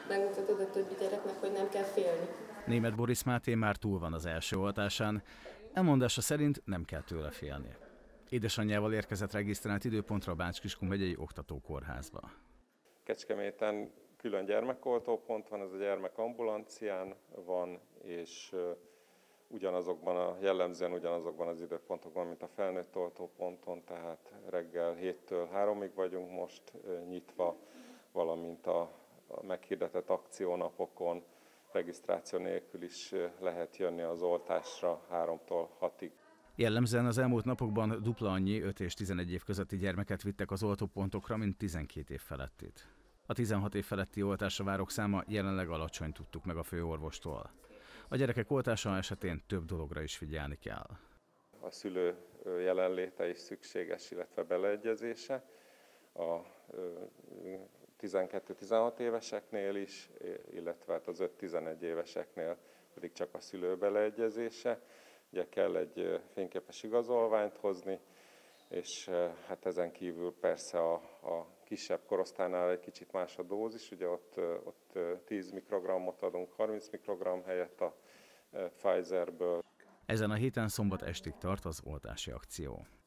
megmutatod a többi gyereknek, hogy nem kell félni. Németh Boris Máté már túl van az első oltásán, elmondása szerint nem kell tőle félni. Édesanyjával érkezett regisztrált időpontra a Bács-Kiskun megyei oktatókórházba. Kecskeméten külön gyermekoltópont van, ez a gyermekambulancián van, és jellemzően ugyanazokban az időpontokban, mint a felnőtt oltóponton, tehát reggel 7-től 3-ig vagyunk most nyitva, valamint a meghirdetett akciónapokon regisztráció nélkül is lehet jönni az oltásra 3-tól 6-ig. Jellemzően az elmúlt napokban dupla annyi 5 és 11 év közötti gyermeket vittek az oltópontokra, mint 12 év felettit. A 16 év feletti oltásra várók száma jelenleg alacsony, tudtuk meg a főorvostól. A gyerekek oltása esetén több dologra is figyelni kell. A szülő jelenléte is szükséges, illetve beleegyezése. A 12-16 éveseknél is, illetve az 5-11 éveseknél pedig csak a szülő beleegyezése. Ugye kell egy fényképes igazolványt hozni, és hát ezen kívül persze a kisebb korosztálynál egy kicsit más a dózis, ugye ott 10 mikrogrammot adunk 30 mikrogramm helyett a Pfizerből. Ezen a héten szombat estig tart az oltási akció.